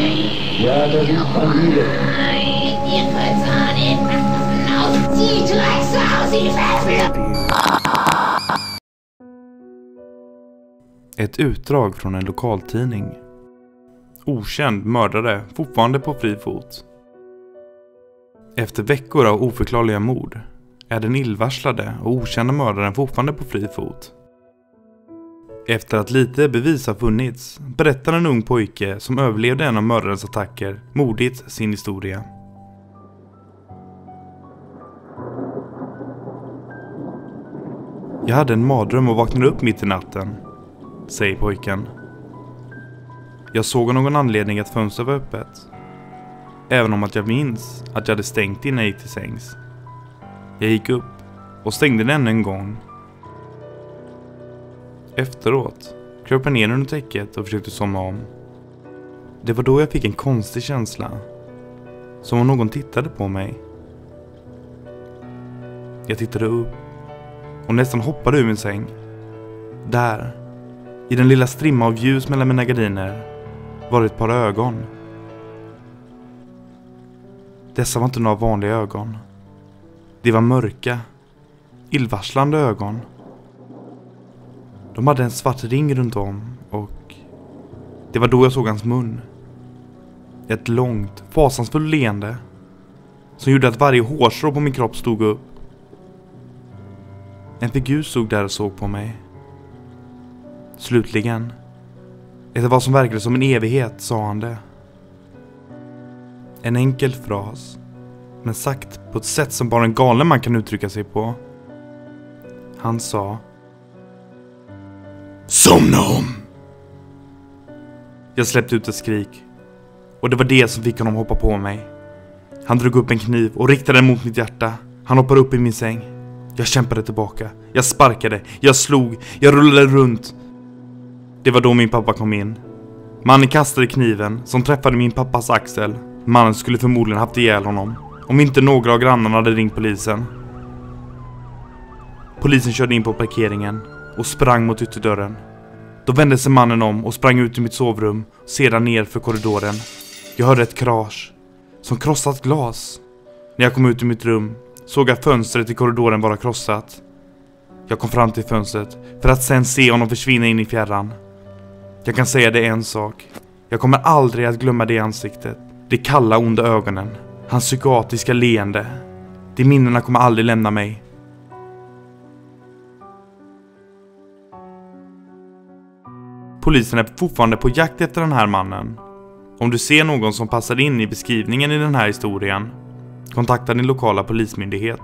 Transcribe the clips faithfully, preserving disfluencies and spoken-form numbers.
Ja, das ist Familie. Ihr könnt an den Nacken die Drecksau, sie fällt. Ett utdrag från en lokaltidning. Okänd mördare fortfarande på fri fot. Efter veckor av oförklarliga mord är den illvarslade och okända mördaren fortfarande på fri fot. Efter att lite bevis har funnits berättar en ung pojke som överlevde en av mördarens attacker modigt sin historia. Jag hade en mardröm och vaknade upp mitt i natten, säger pojken. Jag såg av någon anledning att fönstret var öppet, även om att jag minns att jag hade stängt innan jag gick till sängs. Jag gick upp och stängde den ännu en gång. Efteråt kröp jag ner under täcket och försökte somna om. Det var då jag fick en konstig känsla, som om någon tittade på mig. Jag tittade upp och nästan hoppade ur min säng. Där, i den lilla strimma av ljus mellan mina gardiner, var det ett par ögon. Dessa var inte några vanliga ögon. Det var mörka, illvarslande ögon. De hade en svart ring runt om och det var då jag såg hans mun. Ett långt, fasansfullt leende som gjorde att varje hårstrå på min kropp stod upp. En figur stod där och såg på mig. Slutligen, efter vad som verkade som en evighet, sa han det. En enkel fras, men sagt på ett sätt som bara en galen man kan uttrycka sig på. Han sa: somna om! Jag släppte ut ett skrik, och det var det som fick honom hoppa på mig. Han drog upp en kniv och riktade den mot mitt hjärta. Han hoppade upp i min säng. Jag kämpade tillbaka. Jag sparkade, jag slog, jag rullade runt. Det var då min pappa kom in. Mannen kastade kniven som träffade min pappas axel. Mannen skulle förmodligen haft ihjäl honom, om inte några av grannarna hade ringt polisen. Polisen körde in på parkeringen och sprang mot ytterdörren. Då vände sig mannen om och sprang ut i mitt sovrum, sedan ner för korridoren. Jag hörde ett krasch, som krossat glas. När jag kom ut ur mitt rum såg jag fönstret i korridoren vara krossat. Jag kom fram till fönstret för att sen se honom försvinna in i fjärran. Jag kan säga det en sak. Jag kommer aldrig att glömma det ansiktet. De kalla onda ögonen. Hans psykiatriska leende. De minnena kommer aldrig lämna mig. Polisen är fortfarande på jakt efter den här mannen. Om du ser någon som passar in i beskrivningen i den här historien, kontakta din lokala polismyndighet.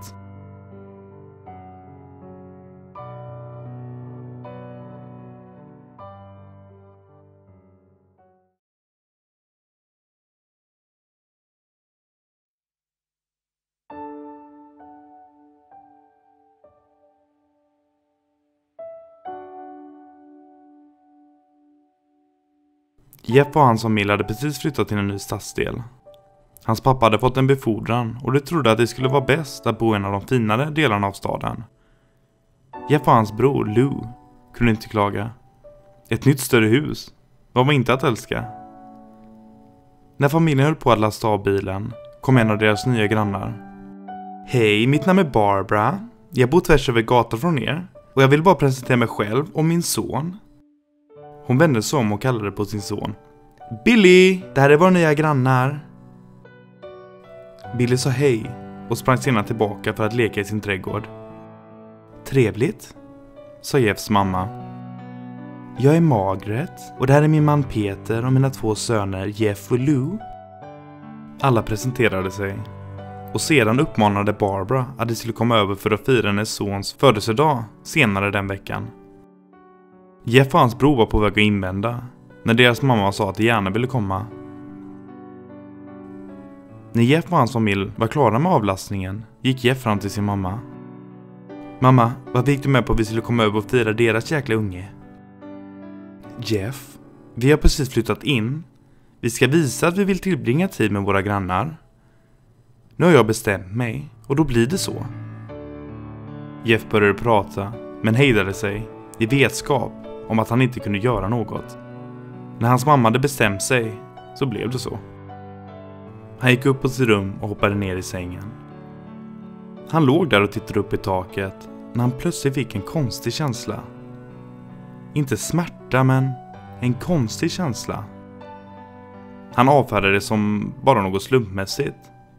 Jeff och hans familj hade precis flyttat till en ny stadsdel. Hans pappa hade fått en befordran och de trodde att det skulle vara bäst att bo i en av de finare delarna av staden. Jeff och hans bror Lou kunde inte klaga. Ett nytt större hus, vad var inte att älska? När familjen höll på att lasta av bilen kom en av deras nya grannar. Hej, mitt namn är Barbara. Jag bor tvärs över gatan från er och jag vill bara presentera mig själv och min son. Hon vände sig om och kallade på sin son. Billy, det här är våra nya grannar. Billy sa hej och sprang sedan tillbaka för att leka i sin trädgård. Trevligt, sa Jeffs mamma. Jag är Margaret och det här är min man Peter och mina två söner Jeff och Lou. Alla presenterade sig och sedan uppmanade Barbara att de skulle komma över för att fira hennes sons födelsedag senare den veckan. Jeff och hans bror var på väg att invända när deras mamma sa att de gärna ville komma. När Jeff och hans familj var klara med avlastningen gick Jeff fram till sin mamma. Mamma, varför gick du med på att vi skulle komma över och fira deras jäkla unge? Jeff, vi har precis flyttat in. Vi ska visa att vi vill tillbringa tid med våra grannar. Nu har jag bestämt mig och då blir det så. Jeff började prata men hejdade sig i vetskap om att han inte kunde göra något. När hans mamma hade bestämt sig så blev det så. Han gick upp på sitt rum och hoppade ner i sängen. Han låg där och tittade upp i taket när han plötsligt fick en konstig känsla. Inte smärta, men en konstig känsla. Han avfärdade det som bara något slumpmässigt.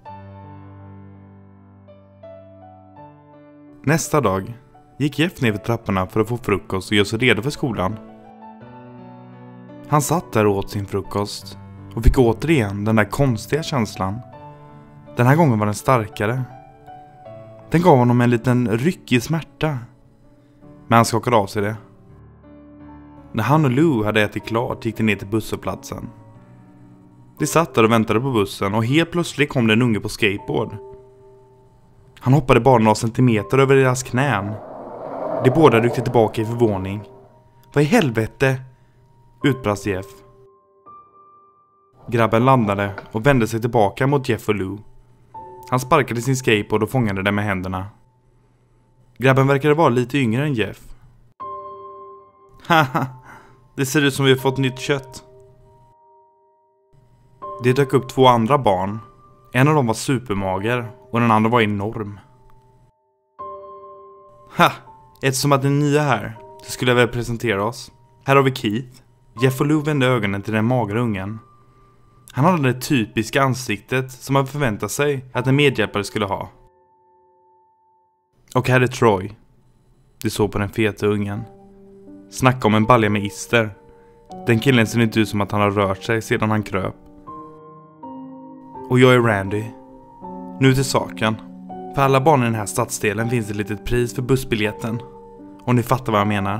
Nästa dag gick Jeff ner för trapporna för att få frukost och göra sig redo för skolan. Han satt där och åt sin frukost och fick återigen den där konstiga känslan. Den här gången var den starkare. Den gav honom en liten ryckig smärta. Men han skakade av sig det. När han och Lou hade ätit klart gick de ner till busshållplatsen. De satt där och väntade på bussen och helt plötsligt kom det en unge på skateboard. Han hoppade bara några centimeter över deras knän. De båda ryckte tillbaka i förvåning. Vad i helvete? Utbrast Jeff. Grabben landade och vände sig tillbaka mot Jeff och Lou. Han sparkade sin skateboard och fångade den med händerna. Grabben verkade vara lite yngre än Jeff. Haha, det ser ut som vi har fått nytt kött. Det dök upp två andra barn. En av dem var supermager och den andra var enorm. Ha, eftersom att den nya här, så skulle jag väl presentera oss. Här har vi Keith. Jeff och Lou vände ögonen till den magra ungen. Han hade det typiska ansiktet som man förväntar sig att en medhjälpare skulle ha. Och här är Troy. De såg på den feta ungen. Snacka om en balja med ister. Den killen ser inte ut som att han har rört sig sedan han kröp. Och jag är Randy. Nu till saken. För alla barn i den här stadsdelen finns ett litet pris för bussbiljetten. Om ni fattar vad jag menar.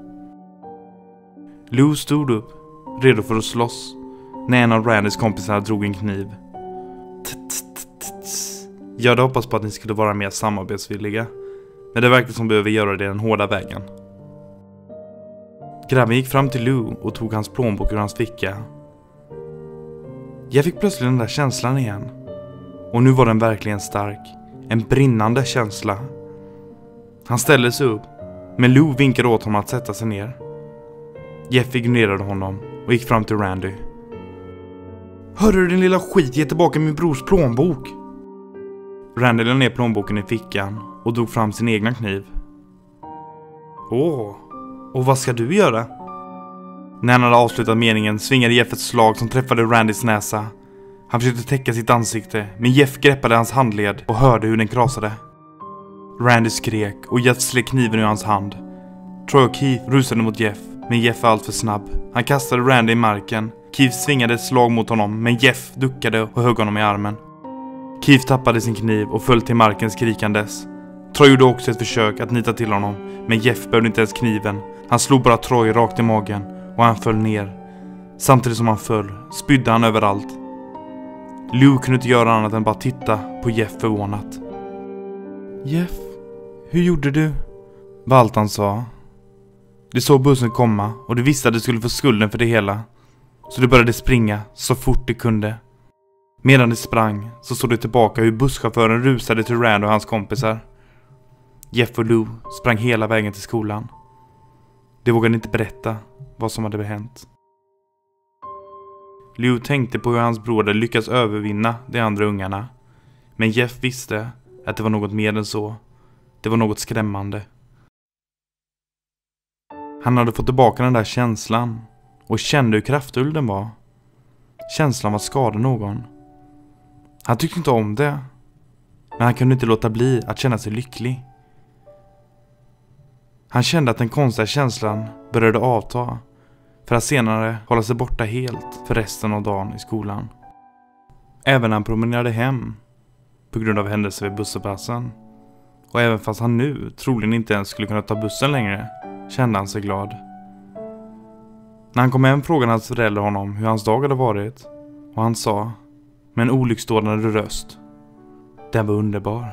Lou stod upp, redo för att slåss, när en av Randys kompisar drog en kniv. Jag hade hoppats på att ni skulle vara mer samarbetsvilliga, men det verkar som behöver göra det den hårda vägen. Grabben gick fram till Lou och tog hans plånbok ur hans ficka. Jag fick plötsligt den där känslan igen. Och nu var den verkligen stark. En brinnande känsla. Han ställde sig upp, men Lou vinkade åt honom att sätta sig ner. Jeff ignorerade honom och gick fram till Randy. Hörru du din lilla skit, ge tillbaka min brors plånbok. Randy lade ner plånboken i fickan och drog fram sin egna kniv. Åh, och vad ska du göra? När han hade avslutat meningen svingade Jeff ett slag som träffade Randys näsa. Han försökte täcka sitt ansikte, men Jeff greppade hans handled och hörde hur den krasade. Randy skrek och Jeff slet kniven ur hans hand. Troy och Keith rusade mot Jeff, men Jeff var allt för snabb. Han kastade Randy i marken. Keith svingade ett slag mot honom, men Jeff duckade och högg honom i armen. Keith tappade sin kniv och föll till marken skrikandes. Troy gjorde också ett försök att nita till honom, men Jeff behövde inte ens kniven. Han slog bara Troy rakt i magen och han föll ner. Samtidigt som han föll spydde han överallt. Lou kunde inte göra annat än bara titta på Jeff förvånat. Jeff, hur gjorde du? Var allt han sa. De såg bussen komma och de visste att de skulle få skulden för det hela. Så de började springa så fort de kunde. Medan de sprang så såg de tillbaka hur busschauffören rusade till Rand och hans kompisar. Jeff och Lou sprang hela vägen till skolan. De vågade inte berätta vad som hade hänt. Lou tänkte på hur hans bror hade lyckats övervinna de andra ungarna. Men Jeff visste att det var något mer än så. Det var något skrämmande. Han hade fått tillbaka den där känslan och kände hur kraftfull den var. Känslan var att skada någon. Han tyckte inte om det, men han kunde inte låta bli att känna sig lycklig. Han kände att den konstiga känslan började avta för att senare hålla sig borta helt för resten av dagen i skolan. Även när han promenerade hem på grund av händelser vid busshållplatsen, och även fast han nu troligen inte ens skulle kunna ta bussen längre, kände han sig glad. När han kom hem frågade hans föräldrar honom hur hans dag hade varit, och han sa med en olycksdådande röst: den var underbar.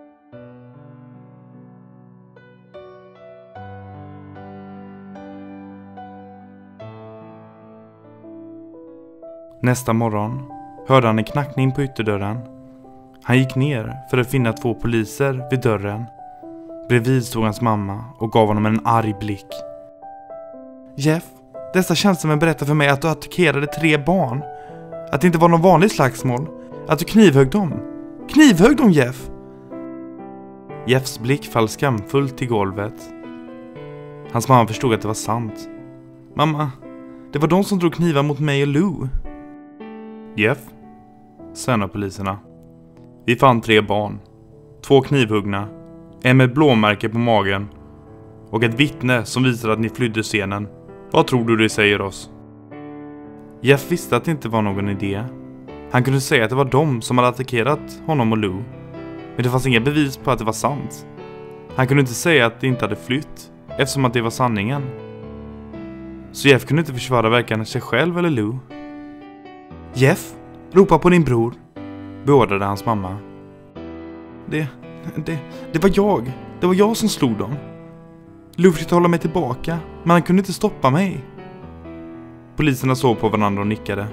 Nästa morgon hörde han en knackning på ytterdörren. Han gick ner för att finna två poliser vid dörren. Bredvid stod hans mamma och gav honom en arg blick. Jeff, dessa tjänstemän berättade för mig att du attackerade tre barn. Att det inte var någon vanlig slagsmål. Att du knivhögg dem. Knivhögg dem, Jeff! Jeffs blick föll skamfullt till golvet. Hans mamma förstod att det var sant. Mamma, det var de som drog knivar mot mig och Lou. Jeff, sa en av poliserna. Vi fann tre barn. Två knivhuggna. En med blåmärke på magen. Och ett vittne som visar att ni flydde scenen. Vad tror du det säger oss? Jeff visste att det inte var någon idé. Han kunde säga att det var de som hade attackerat honom och Lou. Men det fanns inga bevis på att det var sant. Han kunde inte säga att det inte hade flytt, eftersom att det var sanningen. Så Jeff kunde inte försvara varken sig själv eller Lou. Jeff, ropa på din bror, beordrade hans mamma. Det, det, det var jag. Det var jag som slog dem. Lou försökte hålla mig tillbaka, men han kunde inte stoppa mig. Poliserna såg på varandra och nickade.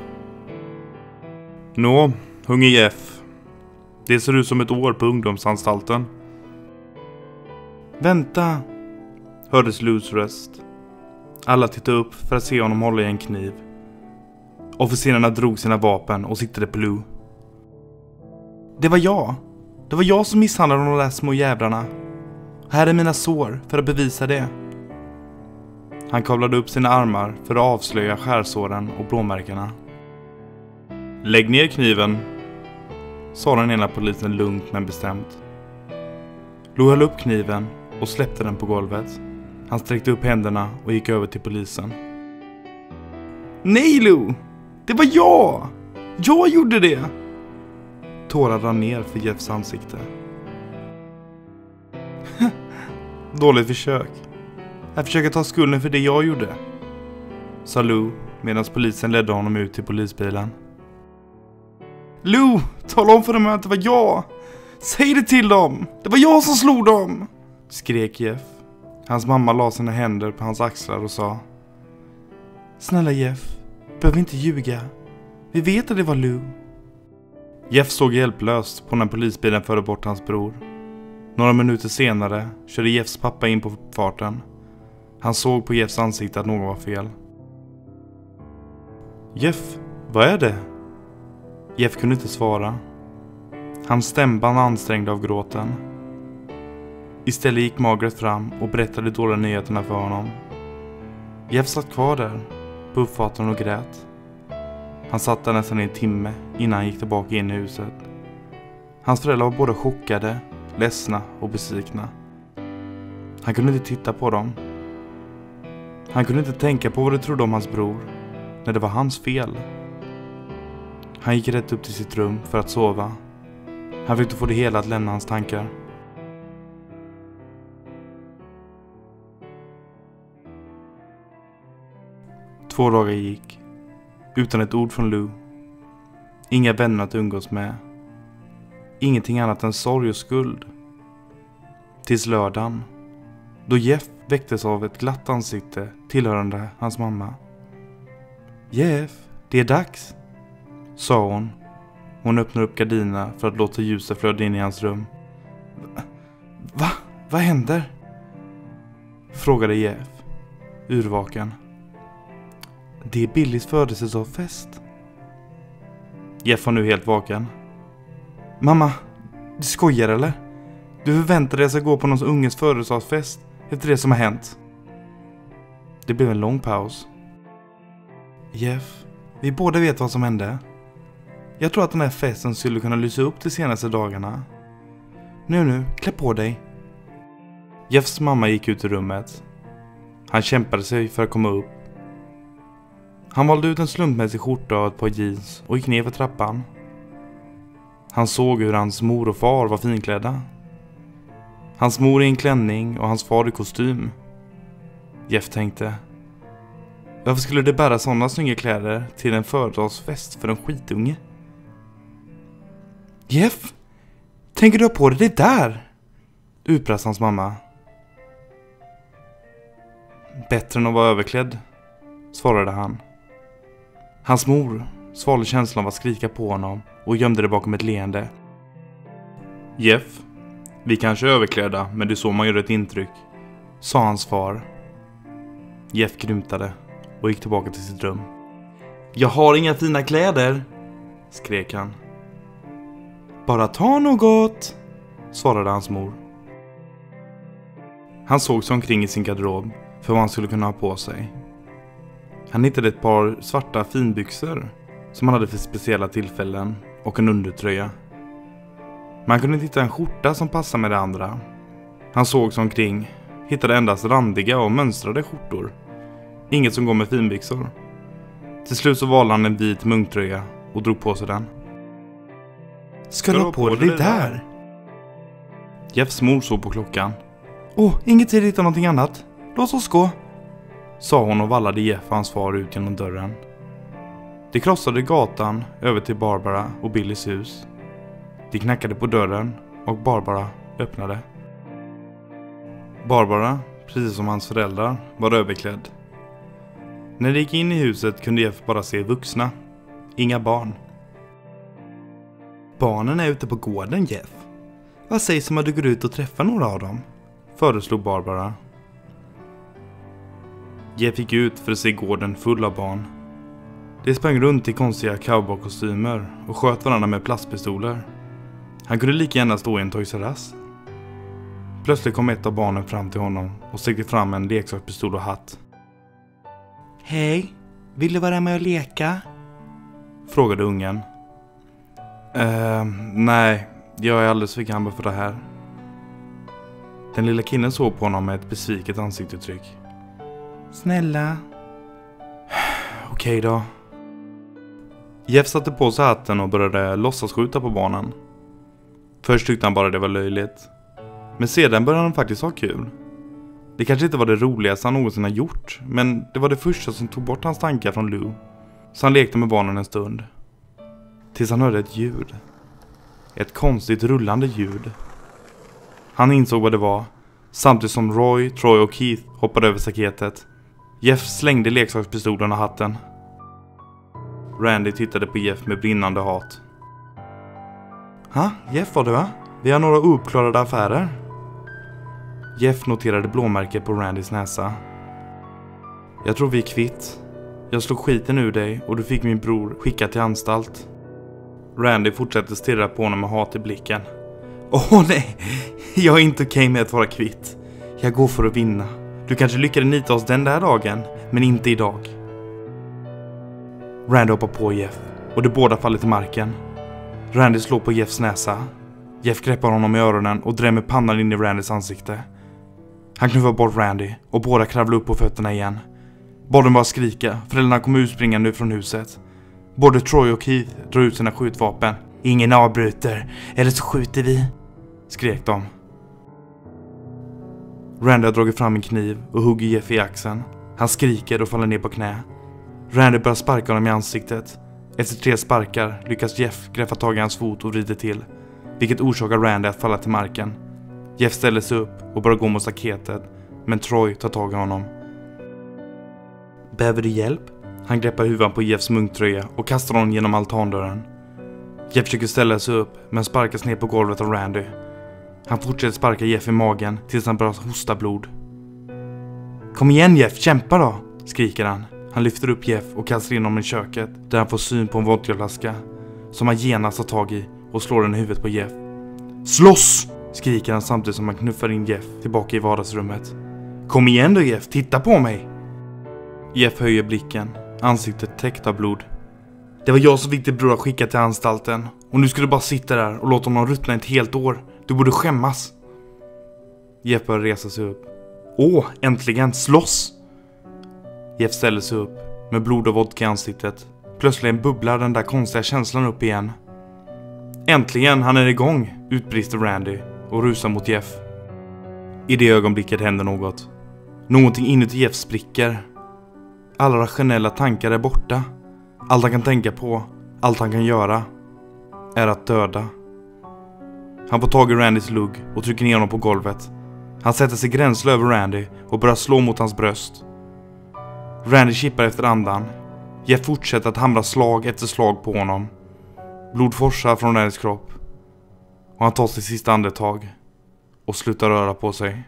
Nå, unge Jeff. Det ser ut som ett år på ungdomsanstalten. Vänta, hördes Lou's röst. Alla tittade upp för att se honom hålla i en kniv. Officerarna drog sina vapen och siktade på Lou. Det var jag. Det var jag som misshandlade de där små jävlarna. Här är mina sår för att bevisa det. Han kavlade upp sina armar för att avslöja skärsåren och blåmärkena. Lägg ner kniven, sa den ena polisen lugnt men bestämt. Lou höll upp kniven och släppte den på golvet. Han sträckte upp händerna och gick över till polisen. Nej, Lou! Det var jag! Jag gjorde det! Tårar rann ner för Jeffs ansikte. Dåligt försök. Jag försöker ta skulden för det jag gjorde, sa Lou medan polisen ledde honom ut till polisbilen. Lou, tala om för dem att det var jag! Säg det till dem! Det var jag som slog dem! Skrek Jeff. Hans mamma la sina händer på hans axlar och sa: Snälla Jeff, behöver inte ljuga. Vi vet att det var Lou. Jeff såg hjälplöst på när polisbilen förde bort hans bror. Några minuter senare körde Jeffs pappa in på farten. Han såg på Jeffs ansikte att något var fel. Jeff, vad är det? Jeff kunde inte svara. Hans stämband ansträngde av gråten. Istället gick Margaret fram och berättade dåliga nyheterna för honom. Jeff satt kvar där på uppfarten och grät. Han satt där nästan en timme innan han gick tillbaka in i huset. Hans föräldrar var både chockade, ledsna och besvikna. Han kunde inte titta på dem. Han kunde inte tänka på vad de trodde om hans bror, när det var hans fel. Han gick rätt upp till sitt rum för att sova. Han fick få det hela att lämna hans tankar. Två dagar gick, utan ett ord från Lou. Inga vänner att umgås med. Ingenting annat än sorg och skuld. Tills lördagen, då Jeff väcktes av ett glatt ansikte tillhörande hans mamma. Jeff, det är dags, sa hon. Hon öppnade upp gardinerna för att låta ljuset flöda in i hans rum. Va? Vad händer? Frågade Jeff, urvaken. Det är Billys födelsedagsfest. Jeff var nu helt vaken. Mamma, du skojar eller? Du förväntar dig att jag ska gå på någons unges födelsedagsfest efter det som har hänt. Det blev en lång paus. Jeff, vi båda vet vad som hände. Jag tror att den här festen skulle kunna lysa upp de senaste dagarna. Nu nu, klä på dig. Jeffs mamma gick ut i rummet. Han kämpade sig för att komma upp. Han valde ut en slumpmässig skjorta och ett par jeans och gick ner för trappan. Han såg hur hans mor och far var finklädda. Hans mor i en klänning och hans far i kostym. Jeff tänkte: varför skulle det bära sådana snygga kläder till en födelsedagsfest för en skitunge? Jeff, tänker du på det, det där? Utbrast hans mamma. Bättre än att vara överklädd, svarade han. Hans mor svalde känslan av att skrika på honom och gömde det bakom ett leende. Jeff, vi kanske är överklädda, men det är så man gör ett intryck, sa hans far. Jeff grymtade och gick tillbaka till sitt rum. Jag har inga fina kläder, skrek han. Bara ta något, svarade hans mor. Han såg sig omkring i sin garderob för vad han skulle kunna ha på sig. Han hittade ett par svarta finbyxor som han hade för speciella tillfällen och en undertröja. Men han kunde inte hitta en skjorta som passade med det andra. Han såg sig omkring, hittade endast randiga och mönstrade skjortor. Inget som går med finbyxor. Till slut så valde han en vit munktröja och drog på sig den. Ska du ha på dig det där? Jeffs mor såg på klockan. Åh, inget tid att hitta någonting annat. Låt oss gå, sa hon och vallade Jeff och hans far ut genom dörren. De krossade gatan över till Barbara och Billys hus. De knackade på dörren och Barbara öppnade. Barbara, precis som hans föräldrar, var överklädd. När de gick in i huset kunde Jeff bara se vuxna, inga barn. Barnen är ute på gården, Jeff. Vad sägs om att du går ut och träffar några av dem? Föreslog Barbara. Jeff gick ut för att se gården full av barn. De sprang runt i konstiga cowboykostymer och sköt varandra med plastpistoler. Han kunde lika gärna stå i en Toys R Us. Plötsligt kom ett av barnen fram till honom och sträckte fram en leksakspistol och hatt. Hej, vill du vara med och leka? Frågade ungen. Uh, nej, jag är alldeles för gammal för det här. Den lilla killen såg på honom med ett besviket ansiktsuttryck. Snälla. Okej då. Jeff satte på sig hatten och började låtsas skjuta på barnen. Först tyckte han bara det var löjligt. Men sedan började han faktiskt ha kul. Det kanske inte var det roligaste han någonsin har gjort, men det var det första som tog bort hans tankar från Lou. Så han lekte med barnen en stund. Tills han hörde ett ljud. Ett konstigt rullande ljud. Han insåg vad det var, samtidigt som Roy, Troy och Keith hoppade över staketet. Jeff slängde leksakspistolen och hatten. Randy tittade på Jeff med brinnande hat. Ha, Jeff var det va? Vi har några ouppklarade affärer. Jeff noterade blåmärket på Randys näsa. Jag tror vi är kvitt. Jag slog skiten ur dig och du fick min bror skickad till anstalt. Randy fortsatte stirra på honom med hat i blicken. Åh nej, jag är inte okej med att vara kvitt. Jag går för att vinna. Du kanske lyckades nita oss den där dagen, men inte idag. Randy hoppar på Jeff och de båda faller till marken. Randy slår på Jeffs näsa. Jeff greppar honom i öronen och drämmer pannan in i Randys ansikte. Han knuffar bort Randy och båda kravlar upp på fötterna igen. Båda bara skrika, föräldrarna kommer utspringande från huset. Både Troy och Keith drar ut sina skjutvapen. Ingen avbryter, eller så skjuter vi, skrek de. Randy har dragit fram en kniv och hugger Jeff i axeln. Han skriker och faller ner på knä. Randy börjar sparka honom i ansiktet. Efter tre sparkar lyckas Jeff greppa tag i hans fot och vrider till, vilket orsakar Randy att falla till marken. Jeff ställer sig upp och börjar gå mot staketet, men Troy tar tag i honom. Behöver du hjälp? Han greppar huvudet på Jeffs munktröja och kastar honom genom altandörren. Jeff försöker ställa sig upp, men sparkas ner på golvet av Randy. Han fortsätter sparka Jeff i magen tills han börjar hosta blod. Kom igen Jeff, kämpa då, skriker han. Han lyfter upp Jeff och kastar in honom i köket, där han får syn på en vodkaflaska som han genast tar tag i och slår den i huvudet på Jeff. Slåss! Skriker han samtidigt som han knuffar in Jeff tillbaka i vardagsrummet. Kom igen då Jeff, titta på mig! Jeff höjer blicken, ansiktet täckt av blod. Det var jag som fick din bror skicka till anstalten, och nu ska du bara sitta där och låta honom ruttna ett helt år. Du borde skämmas. Jeff börjar resa sig upp. Åh, äntligen, slåss! Jeff ställer sig upp med blod och vodka i ansiktet. Plötsligt bubblar den där konstiga känslan upp igen. Äntligen, han är igång, utbrister Randy och rusar mot Jeff. I det ögonblicket händer något. Någonting inuti Jeff spricker. Alla rationella tankar är borta. Allt han kan tänka på, allt han kan göra, är att döda. Han får tag i Randys lugg och trycker ner honom på golvet. Han sätter sig gränsle över Randy och börjar slå mot hans bröst. Randy kippar efter andan. Jeff fortsätter att hamra slag efter slag på honom. Blod forsar från Randys kropp. Och han tar sitt sista andetag och slutar röra på sig.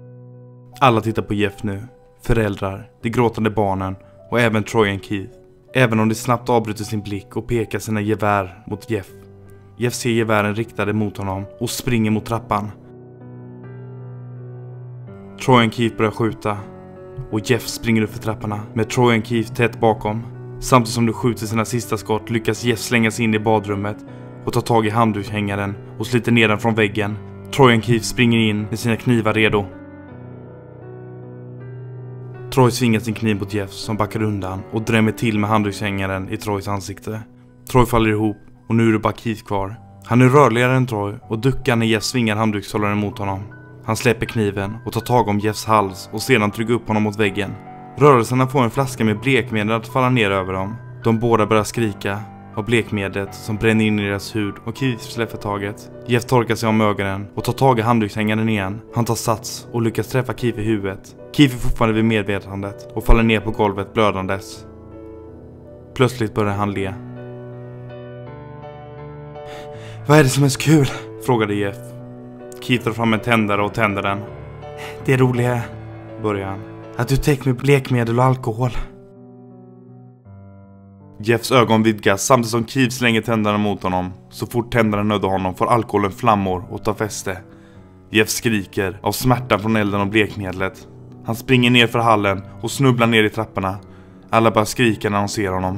Alla tittar på Jeff nu. Föräldrar, de gråtande barnen och även Troy och Keith. Även om de snabbt avbryter sin blick och pekar sina gevär mot Jeff. Jeff ser gevären riktade mot honom och springer mot trappan. Troy och Keith börjar skjuta och Jeff springer upp för trapporna med Troy och Keith tätt bakom. Samtidigt som de skjuter sina sista skott lyckas Jeff slänga sig in i badrummet och ta tag i handdukshängaren och sliter ner den från väggen. Troy och Keith springer in med sina knivar redo. Troy svingar sin kniv mot Jeff som backar undan och drämmer till med handdukshängaren i Troys ansikte. Troy faller ihop och nu är det bara Keith kvar. Han är rörligare än Troy och duckar när Jeff svingar handdukshållaren mot honom. Han släpper kniven och tar tag om Jeffs hals och sedan trycker upp honom mot väggen. Rörelserna får en flaska med blekmedel att falla ner över dem. De båda börjar skrika av blekmedlet som bränner in i deras hud och Keith släpper taget. Jeff torkar sig om ögonen och tar tag i handdukshängaren igen. Han tar sats och lyckas träffa Keith i huvudet. Keith är fortfarande vid medvetandet och faller ner på golvet blödandes. Plötsligt börjar han le. Vad är det som är så kul? Frågade Jeff. Keith drar fram en tändare och tänder den. Det roliga, börjar han, att du täckt med blekmedel och alkohol. Jeffs ögon vidgas samtidigt som Keith slänger tändaren mot honom. Så fort tändaren nödde honom får alkoholen flammor och tar fäste. Jeff skriker av smärtan från elden och blekmedlet. Han springer ner för hallen och snubblar ner i trapporna. Alla börjar skrika när de ser honom.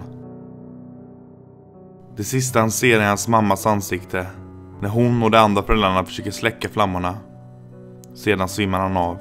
Det sista han ser är hans mammas ansikte när hon och de andra föräldrarna försöker släcka flammorna. Sedan svimmar han av.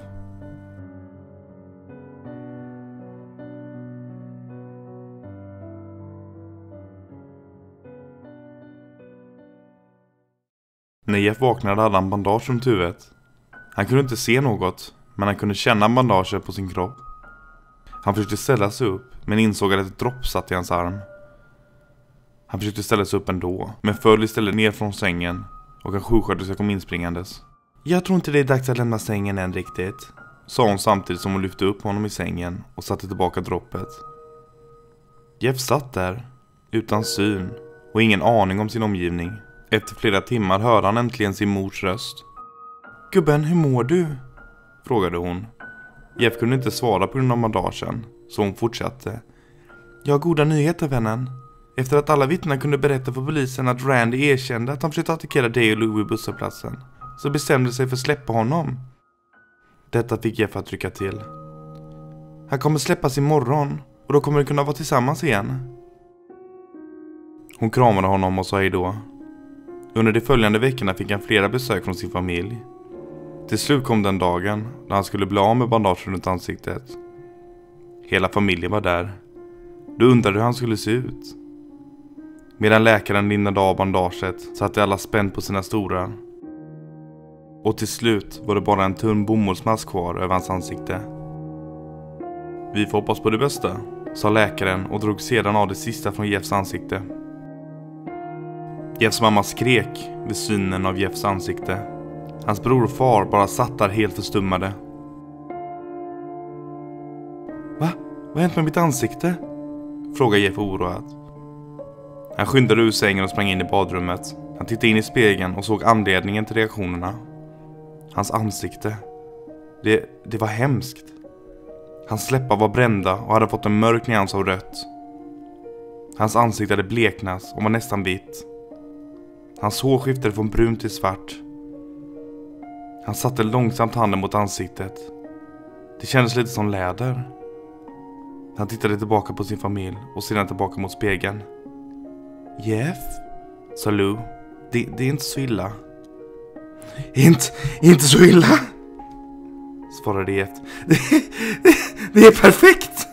När Jeff vaknade hade han bandage runt huvudet. Han kunde inte se något, men han kunde känna bandaget på sin kropp. Han försökte ställa sig upp, men insåg att ett dropp satt i hans arm. Han försökte ställa sig upp ändå, men föll istället ner från sängen och en sjuksköterska kom inspringandes. Jag tror inte det är dags att lämna sängen än riktigt, sa hon samtidigt som hon lyfte upp honom i sängen och satte tillbaka droppet. Jeff satt där, utan syn och ingen aning om sin omgivning. Efter flera timmar hörde han äntligen sin mors röst. Gubben, hur mår du? Frågade hon. Jeff kunde inte svara på grund av bandagen, så hon fortsatte. Jag har goda nyheter, vännen. Efter att alla vittnen kunde berätta för polisen att Randy erkände att han försökte attackera dig och Louie vid busshållplatsen, så bestämde sig för att släppa honom. Detta fick Jeff att trycka till. Han kommer släppas imorgon och då kommer de kunna vara tillsammans igen. Hon kramade honom och sa hej då. Under de följande veckorna fick han flera besök från sin familj. Till slut kom den dagen när han skulle bli av med bandagen runt ansiktet. Hela familjen var där. Du undrade hur han skulle se ut. Medan läkaren lindade av bandaget satte alla spänt på sina stora. Och till slut var det bara en tunn bomullsmask kvar över hans ansikte. Vi får hoppas på det bästa, sa läkaren och drog sedan av det sista från Jeffs ansikte. Jeffs mamma skrek vid synen av Jeffs ansikte. Hans bror och far bara satt där helt förstummade. Va? Vad har hänt med mitt ansikte? Frågade Jeff oroat. Han skyndade ur sängen och sprang in i badrummet. Han tittade in i spegeln och såg anledningen till reaktionerna. Hans ansikte. Det, det var hemskt. Hans läppar var brända och hade fått en mörk nyans av rött. Hans ansikte hade bleknat och var nästan vitt. Hans hår skiftade från brunt till svart. Han satte långsamt handen mot ansiktet. Det kändes lite som läder. Han tittade tillbaka på sin familj och sedan tillbaka mot spegeln. Jeff, sa Lou. Det, det är inte så illa. Inte, inte så illa, svarade Jeff. Det, det, det är perfekt.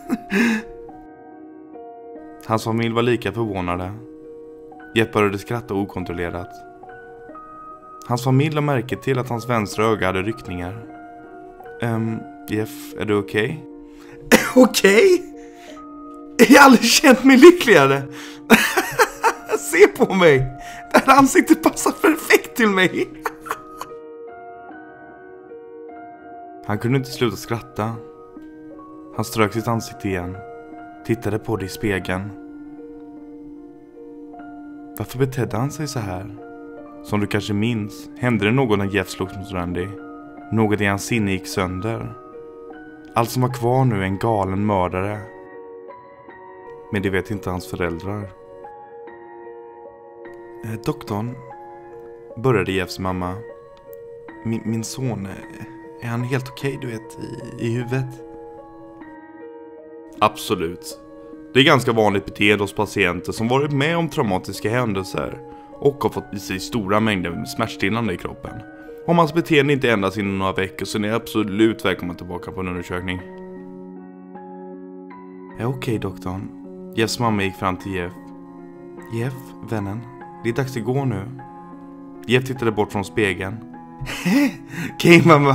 Hans familj var lika förvånade. Jeff började skratta okontrollerat. Hans familj lade märke till att hans vänstra öga hade ryckningar. Um, Jeff, är du okej? Okay? Okej? Okay? Jag har aldrig känt mig lyckligare. Se på mig. Det här ansiktet passar perfekt till mig. Han kunde inte sluta skratta. Han strök sitt ansikte igen. Tittade på det i spegeln. Varför betedde han sig så här? Som du kanske minns hände det något när Jeff slogs mot Randy. Något i hans sinne gick sönder. Allt som var kvar nu är en galen mördare. Men det vet inte hans föräldrar. Eh, doktorn, började Jeffs mamma. Min, min son, är han helt okej, du vet, i, i huvudet? Absolut. Det är ganska vanligt beteende hos patienter som varit med om traumatiska händelser och har fått i sig stora mängder smärtstillande i kroppen. Om hans beteende inte ändras inom några veckor så är ni absolut välkomna tillbaka på en undersökning. Ja, okej, doktorn. Jeffs mamma gick fram till Jeff. Jeff, vännen, det är dags att gå nu. Jeff tittade bort från spegeln. Okej, mamma.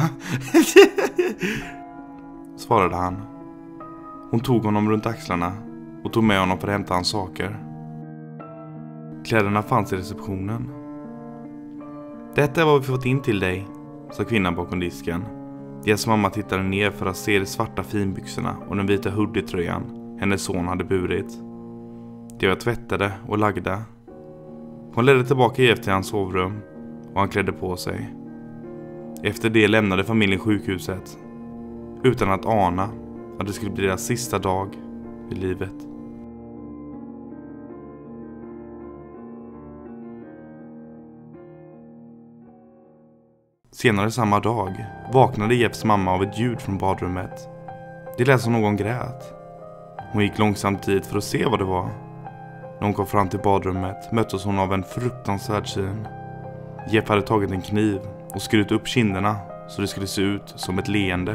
Svarade han. Hon tog honom runt axlarna och tog med honom för att hämta hans saker. Kläderna fanns i receptionen. Detta är vad vi fått in till dig, sa kvinnan bakom disken. Jeffs mamma tittade ner för att se de svarta finbyxorna och den vita hoodie-tröjan hennes son hade burit. De var tvättade och lagda. Hon ledde tillbaka Jeff till hans sovrum och han klädde på sig. Efter det lämnade familjen sjukhuset utan att ana att det skulle bli deras sista dag i livet. Senare samma dag vaknade Jeffs mamma av ett ljud från badrummet. Det lät som någon grät. Hon gick långsamt dit för att se vad det var. När hon kom fram till badrummet möttes hon av en fruktansvärd syn. Jeff hade tagit en kniv och skurit upp kinderna så det skulle se ut som ett leende.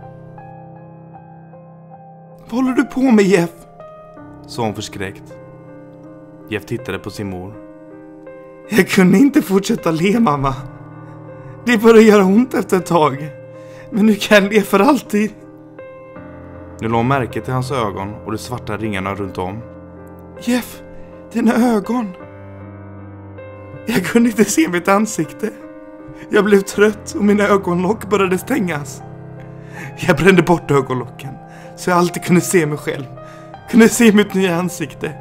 Vad håller du på med, Jeff? Sa hon förskräckt. Jeff tittade på sin mor. Jag kunde inte fortsätta le, mamma. Det började göra ont efter ett tag. Men nu kan jag le för alltid. Nu låg märket i hans ögon och de svarta ringarna runt om. Jeff, dina ögon. Jag kunde inte se mitt ansikte. Jag blev trött och mina ögonlock började stängas. Jag brände bort ögonlocken så jag alltid kunde se mig själv. Kunde se mitt nya ansikte.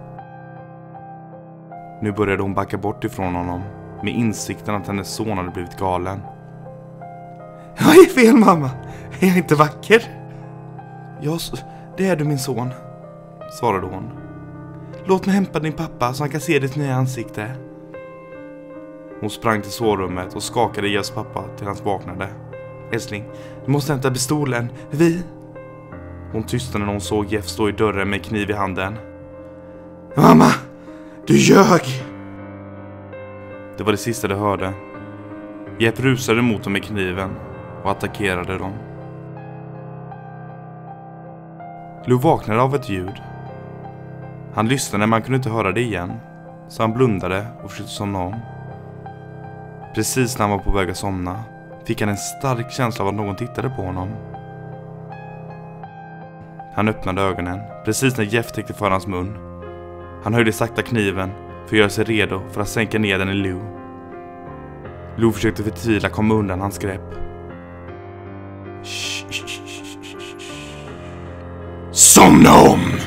Nu började hon backa bort ifrån honom med insikten att hennes son hade blivit galen. Vad är fel, mamma? Är jag inte vacker? Ja, det är du, min son, svarade hon. Låt mig hämta din pappa så han kan se ditt nya ansikte. Hon sprang till sovrummet och skakade Jeffs pappa till hans vaknade. Älskling, du måste hämta pistolen. Vi... Hon tystade när hon såg Jeff stå i dörren med kniv i handen. Mamma, du ljög! Det var det sista de hörde. Jeff rusade mot dem med kniven och attackerade dem. Lou vaknade av ett ljud. Han lyssnade men han kunde inte höra det igen, så han blundade och försökte somna om. Precis när han var på väg att somna fick han en stark känsla av att någon tittade på honom. Han öppnade ögonen precis när Jeff täckte för hans mun. Han höjde sakta kniven för att göra sig redo för att sänka ner den i Lou. Lou försökte förtvivla komma undan hans grepp. Somna om!